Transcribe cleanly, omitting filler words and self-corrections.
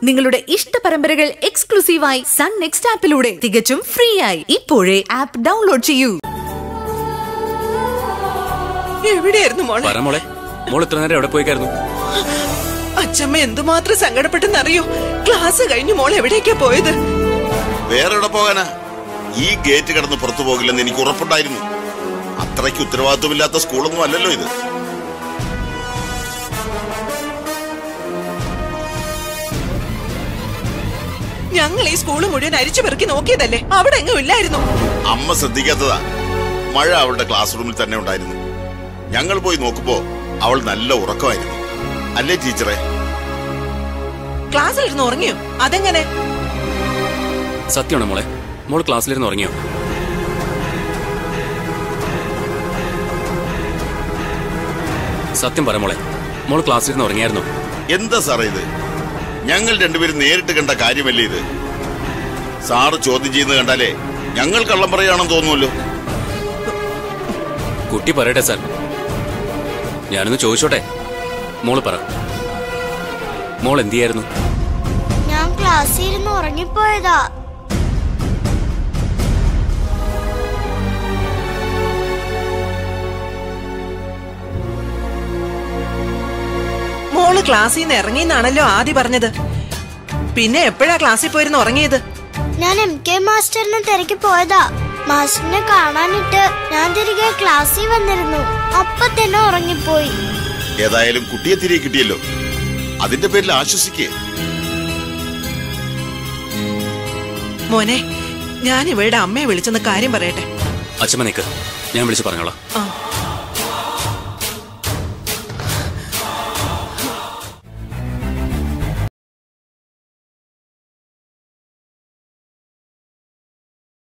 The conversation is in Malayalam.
നിങ്ങളുടെ ഇഷ്ട പരമ്പരകൾ എക്സ്ക്ലൂസീവായി സൺ നെക്സ്റ്റ് ആപ്പിലൂടെ തികച്ചും ഫ്രീ ആയി ഇപ്പോഴേ ആപ്പ് ഡൗൺലോഡ് ചെയ്യൂ. എവിടെയായിരുന്നു മോളെ? മോളെ മോൾ ഇത്ര നേരം എവിടെ പോയിക്കായിരുന്നു? അച്ഛമ്മ എന്തുമാത്രം സങ്കടപ്പെട്ടെന്നറിയോ? ക്ലാസ് കഴിഞ്ഞു മോൾ എവിടേക്കാ പോയത്? വേറെ എവിടെ പോകാനാ? ഈ ഗേറ്റ് കടന്ന് പുറത്തു പോകില്ലെന്ന് എനിക്ക് ഉറപ്പുണ്ടായിരുന്നു. അത്രയ്ക്ക് ഉത്തരവാദിത്വമില്ലാത്ത സ്കൂളൊന്നും അല്ലല്ലോ ഇത്. ഞങ്ങൾ ഈ സ്കൂള് മുഴുവൻ അരിച്ചു പെറുക്കി നോക്കിയതല്ലേ, അവിടെ എങ്ങും ഇല്ലായിരുന്നു. അമ്മ ശ്രദ്ധിക്കാത്തതാ. മഴ അവളുടെ ക്ലാസ് റൂമിൽ തന്നെ ഉണ്ടായിരുന്നു. ഞങ്ങൾ പോയി നോക്കുമ്പോ അവൾ നല്ല ഉറക്കമായിരുന്നു. അല്ലേ ടീച്ചറെ? ക്ലാസ്സിലിരുന്ന് ഉറങ്ങിയോ? അതെങ്ങനെ? സത്യമാണോ മോളെ? മോൾ ക്ലാസ്സിലിരുന്ന് ഉറങ്ങിയോ? സത്യം പറ മോളെ, മോൾ ക്ലാസ്സിലിരുന്ന് ഉറങ്ങിയായിരുന്നോ? എന്താ സാറേ ഇത്? ഞങ്ങൾ രണ്ടുപേരും നേരിട്ട് കണ്ട കാര്യമല്ലേ ഇത്? സാറ് ചോദ്യം ചെയ്യുന്നത് കണ്ടാലേ ഞങ്ങൾ കള്ളം പറയുകയാണെന്ന് തോന്നുമല്ലോ. കുട്ടി പറയട്ടെ സാർ, ഞാനൊന്ന് ചോദിച്ചോട്ടെ. മോള് പറ, മോൾ എന്ത് ചെയ്യായിരുന്നു? ഞാൻ ക്ലാസ്സിൽ ഇരുന്ന് ഉറങ്ങിപ്പോയതാ. മോള് ക്ലാസ്സിൽ നിന്ന് ഇറങ്ങിയെന്നാണല്ലോ ആദ്യം പറഞ്ഞത്. പിന്നെ എപ്പോഴാ ക്ലാസ്സിൽ പോയിരുന്ന് ഉറങ്ങിയത്? ഞാൻ MK മാസ്റ്ററിനെ തിരക്കി പോയതാ. മാസ്റ്ററിനെ കാണാനിട്ട് ഞാൻ തിരികെ ക്ലാസ്സിൽ വന്നിരുന്നു. അപ്പൊ തന്നെ ഉറങ്ങിപ്പോയി. ഏതായാലും കുട്ടിയെ തിരികെ കിട്ടിയല്ലോ, അതിന്റെ പേരിൽ ആശ്വസിക്കേ. മോനെ, ഞാൻ ഇവളുടെ അമ്മയെ വിളിച്ചെന്ന് കാര്യം പറയട്ടെ. അച്ഛമ്മ നിക്ക്, ഞാൻ വിളിച്ചു പറഞ്ഞോളാം.